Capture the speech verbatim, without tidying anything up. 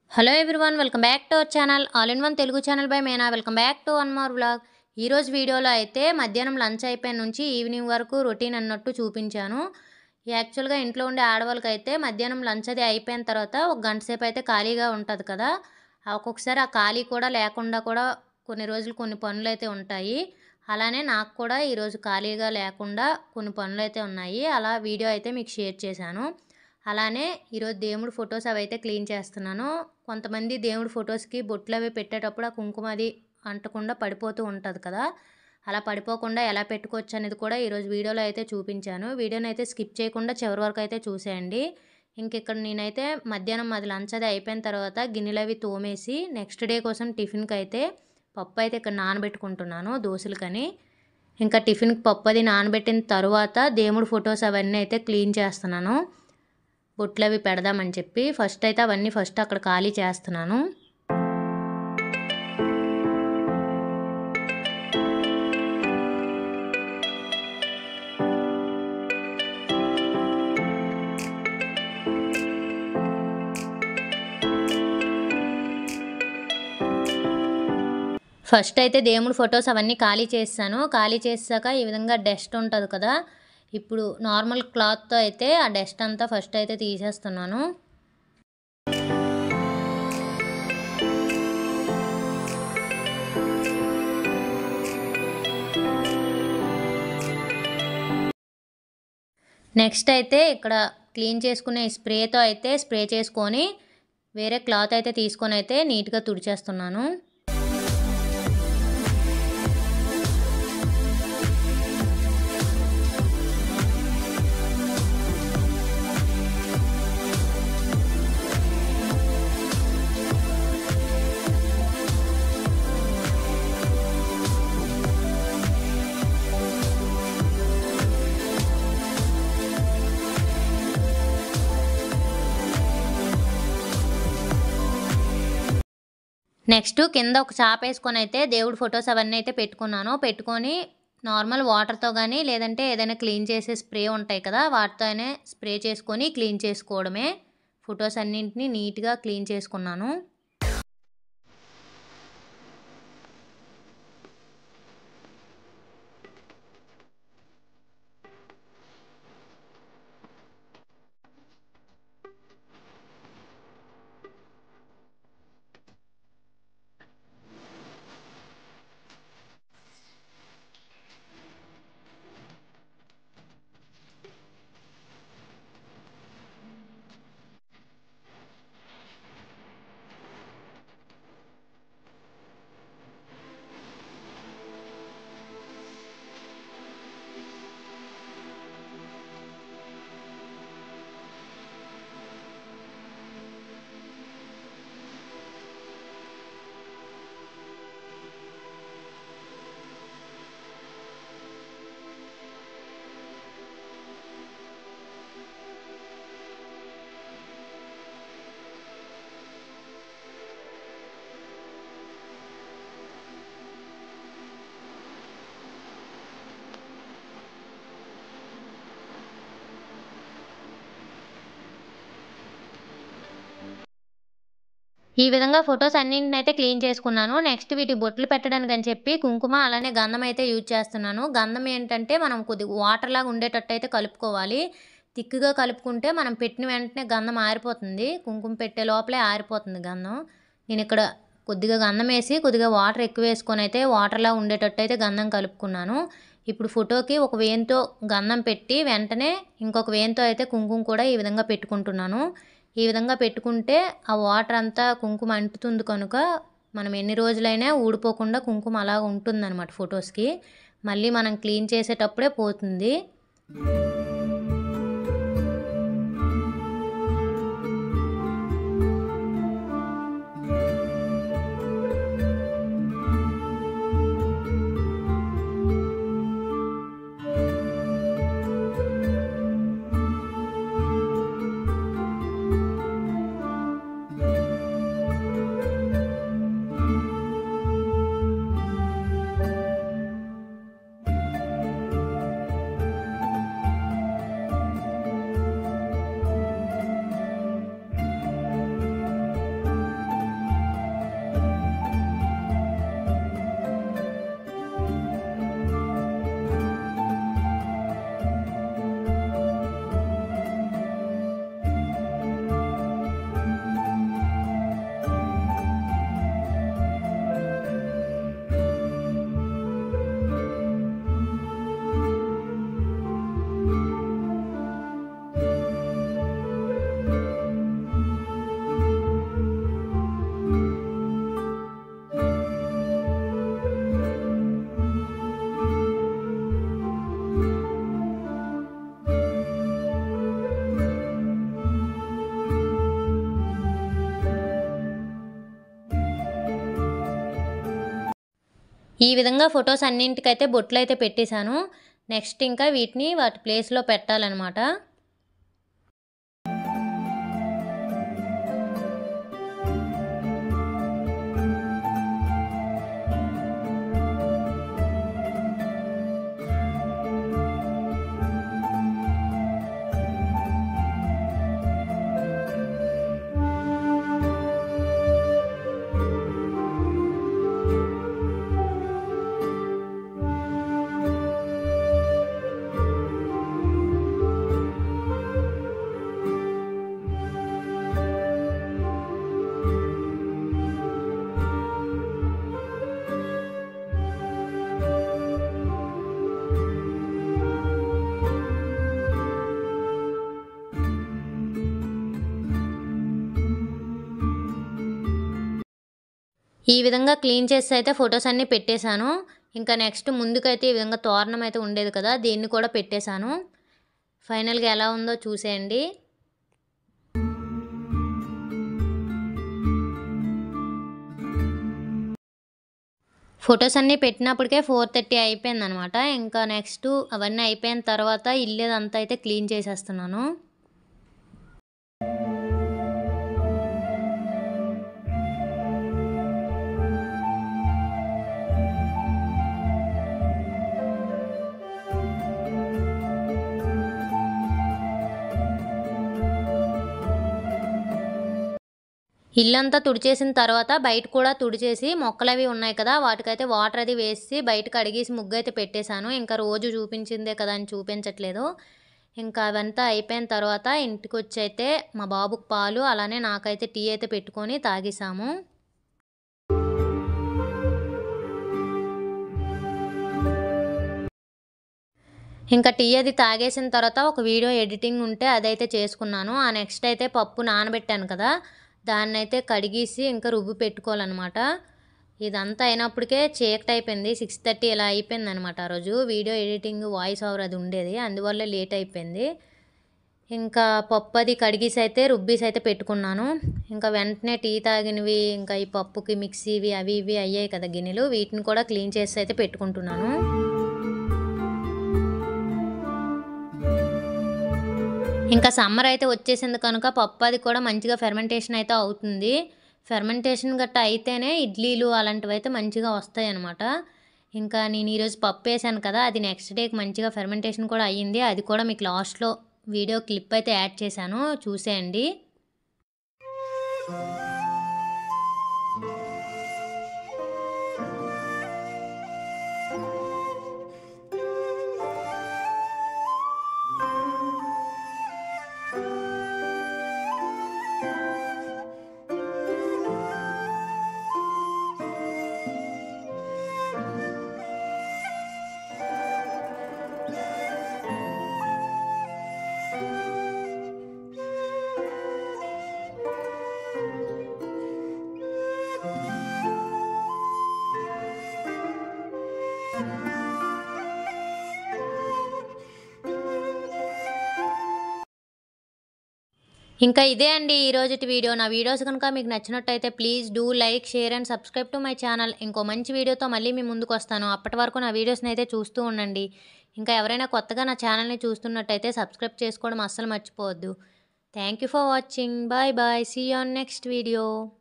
Hello everyone, welcome back to our channel all in one Telugu channel by Meena. Welcome back to one more vlog. ఈరోజు వీడియోలో అయితే మధ్యాహ్నం lunch అయిపోయిన నుంచి evening వరకు రొటీన్ అన్నట్టు చూపించాను. యాక్చువల్గా ఇంట్లో ఉండే ఆడవాళ్ళకి అయితే మధ్యాహ్నం లంచ్ అది అయిపోయిన తర్వాత ఒక గంట సేపు అయితే ఖాళీగా ఉంటుంది కదా. ఒక్కొక్కసారి ఆ ఖాళీ కూడా లేకుండా కూడా కొన్ని రోజులు కొన్ని పనులు అయితే ఉంటాయి. అలానే నాకు కూడా ఈరోజు ఖాళీగా లేకుండా కొన్ని పనులు అయితే ఉన్నాయి. అలా వీడియో అయితే మీకు షేర్ చేశాను. అలానే ఈరోజు దేవుడి ఫొటోస్ అవి అయితే క్లీన్ చేస్తున్నాను. కొంతమంది దేవుడి ఫొటోస్కి బొట్లు అవి పెట్టేటప్పుడు ఆ కుంకుమ అది అంటకుండా పడిపోతూ ఉంటుంది కదా. అలా పడిపోకుండా ఎలా పెట్టుకోవచ్చు అనేది కూడా ఈరోజు వీడియోలో అయితే చూపించాను. వీడియోని అయితే స్కిప్ చేయకుండా చివరి వరకు అయితే చూసేయండి. ఇంక ఇక్కడ నేనైతే మధ్యాహ్నం అది లంచ్ అది అయిపోయిన తర్వాత గిన్నెలు అవి తోమేసి నెక్స్ట్ డే కోసం టిఫిన్కి అయితే పప్పు అయితే ఇక్కడ నానబెట్టుకుంటున్నాను దోశలకని. ఇంకా టిఫిన్కి పప్పు అది నానబెట్టిన తర్వాత దేవుడి ఫొటోస్ అవన్నీ అయితే క్లీన్ చేస్తున్నాను. బొట్లు అవి పెడదామని చెప్పి ఫస్ట్ అయితే అవన్నీ ఫస్ట్ అక్కడ ఖాళీ చేస్తున్నాను. ఫస్ట్ అయితే దేవుడి ఫొటోస్ అవన్నీ ఖాళీ చేసాను. ఖాళీ చేసాక ఈ విధంగా డస్ట్ ఉంటుంది కదా, ఇప్పుడు నార్మల్ క్లాత్తో అయితే ఆ డస్ట్ అంతా ఫస్ట్ అయితే తీసేస్తున్నాను. నెక్స్ట్ అయితే ఇక్కడ క్లీన్ చేసుకునే స్ప్రేతో అయితే స్ప్రే చేసుకొని వేరే క్లాత్ అయితే తీసుకొని అయితే నీట్గా తుడిచేస్తున్నాను. నెక్స్ట్ కింద ఒక చాప వేసుకొని అయితే దేవుడి ఫొటోస్ అవన్నీ అయితే పెట్టుకున్నాను. పెట్టుకొని నార్మల్ వాటర్తో కానీ లేదంటే ఏదైనా క్లీన్ చేసే స్ప్రే ఉంటాయి కదా, వాటితోనే స్ప్రే చేసుకొని క్లీన్ చేసుకోవడమే. ఫొటోస్ అన్నింటినీ నీట్గా క్లీన్ చేసుకున్నాను. ఈ విధంగా ఫొటోస్ అన్నింటిని అయితే క్లీన్ చేసుకున్నాను. నెక్స్ట్ వీటి బొట్లు పెట్టడానికి అని చెప్పి కుంకుమ అలానే గంధం అయితే యూజ్ చేస్తున్నాను. గంధం ఏంటంటే మనం కొద్దిగా వాటర్ లాగా ఉండేటట్టు అయితే కలుపుకోవాలి. థిక్గా కలుపుకుంటే మనం పెట్టిన వెంటనే గంధం ఆరిపోతుంది. కుంకుమ పెట్టే లోపలే ఆరిపోతుంది గంధం. నేను ఇక్కడ కొద్దిగా గంధం వేసి కొద్దిగా వాటర్ ఎక్కువ వేసుకొని అయితే వాటర్లా ఉండేటట్టు అయితే గంధం కలుపుకున్నాను. ఇప్పుడు ఫోటోకి ఒక వేయంతో గంధం పెట్టి వెంటనే ఇంకొక వేయంతో అయితే కుంకుమ కూడా ఈ విధంగా పెట్టుకుంటున్నాను. ఈ విధంగా పెట్టుకుంటే ఆ వాటర్ అంతా కుంకుమ అంటుతుంది కనుక మనం ఎన్ని రోజులైనా ఊడిపోకుండా కుంకుమ అలా ఉంటుందన్నమాట ఫొటోస్కి. మళ్ళీ మనం క్లీన్ చేసేటప్పుడే పోతుంది. ఈ విధంగా ఫొటోస్ అన్నింటికైతే బొట్లయితే పెట్టేశాను. నెక్స్ట్ ఇంకా వీటిని వాటి ప్లేస్‌లో పెట్టాలన్నమాట. ఈ విధంగా క్లీన్ చేసి అయితే ఫొటోస్ అన్నీ పెట్టేశాను. ఇంకా నెక్స్ట్ ముందుకైతే ఈ విధంగా తోరణం అయితే ఉండేది కదా, దీన్ని కూడా పెట్టేశాను. ఫైనల్‌గా ఎలా ఉందో చూసేయండి. ఫొటోస్ అన్నీ పెట్టినప్పటికే ఫోర్ థర్టీ అయిపోయిందనమాట. ఇంకా నెక్స్ట్ అవన్నీ అయిపోయిన తర్వాత ఇల్లేదంతా అయితే క్లీన్ చేసేస్తున్నాను. ఇల్లంతా తుడిచేసిన తర్వాత బయట కూడా తుడిచేసి మొక్కలవి ఉన్నాయి కదా, వాటికైతే వాటర్ అది వేసి బయట కడిగేసి ముగ్గు అయితే పెట్టేశాను. ఇంకా రోజు చూపించిందే కదా అని చూపించట్లేదు. ఇంకా అవంతా అయిపోయిన తర్వాత ఇంటికొచ్చి అయితే మా బాబుకి పాలు అలానే నాకైతే టీ అయితే పెట్టుకొని తాగేసాము. ఇంకా టీ అది తాగేసిన తర్వాత ఒక వీడియో ఎడిటింగ్ ఉంటే అదైతే చేసుకున్నాను. ఆ నెక్స్ట్ అయితే పప్పు నానబెట్టాను కదా, దాన్నైతే కడిగేసి ఇంకా రుబ్బు పెట్టుకోవాలన్నమాట. ఇదంతా అయినప్పటికే చీకటి అయిపోయింది. సిక్స్ థర్టీ ఇలా అయిపోయిందనమాట. ఆ రోజు వీడియో ఎడిటింగ్ వాయిస్ ఓవర్ అది ఉండేది, అందువల్ల లేట్ అయిపోయింది. ఇంకా పప్పు అది కడిగేసి అయితే రుబ్బీసి అయితే పెట్టుకున్నాను. ఇంకా వెంటనే టీ తాగినవి ఇంకా ఈ పప్పుకి మిక్సీవి అవి ఇవి అయ్యాయి కదా గిన్నెలు, వీటిని కూడా క్లీన్ చేసి అయితే పెట్టుకుంటున్నాను. ఇంకా సమ్మర్ అయితే వచ్చేసింది కనుక పప్పు అది కూడా మంచిగా ఫెర్మెంటేషన్ అయితే అవుతుంది. ఫెర్మెంటేషన్ గట్టా అయితేనే ఇడ్లీలు అలాంటివి అయితే మంచిగా వస్తాయి అన్నమాట. ఇంకా నేను ఈరోజు పప్పు వేసాను కదా, అది నెక్స్ట్ డేకి మంచిగా ఫెర్మెంటేషన్ కూడా అయ్యింది. అది కూడా మీకు లాస్ట్లో వీడియో క్లిప్ అయితే యాడ్ చేశాను, చూసేయండి. ఇంకా ఇదే అండి ఈరోజుటి వీడియో. నా వీడియోస్ కనుక మీకు నచ్చినట్టయితే please do like, share and subscribe to my channel. ఇంకో మంచి వీడియోతో మళ్ళీ మీ ముందుకు వస్తాను. అప్పటి వరకు నా వీడియోస్ని అయితే చూస్తూ ఉండండి. ఇంకా ఎవరైనా కొత్తగా నా ఛానల్ని చూస్తున్నట్టయితే సబ్స్క్రైబ్ చేసుకోవడం అస్సలు మర్చిపోవద్దు. Thank you for watching. Bye bye. See you on next video.